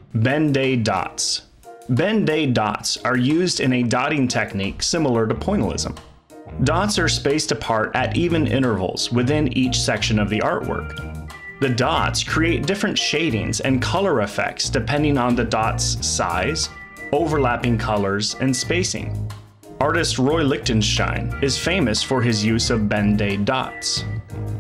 Ben-Day dots. Ben-Day dots are used in a dotting technique similar to pointillism. Dots are spaced apart at even intervals within each section of the artwork. The dots create different shadings and color effects depending on the dot's size, overlapping colors, and spacing. Artist Roy Lichtenstein is famous for his use of Ben-Day dots.